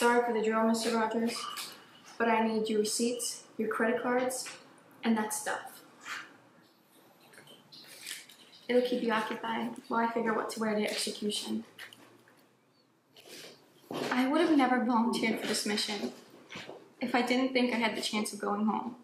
Sorry for the drill, Mr. Rogers, but I need your receipts, your credit cards, and that stuff. It'll keep you occupied while I figure what to wear to execution. I would have never volunteered for this mission if I didn't think I had the chance of going home.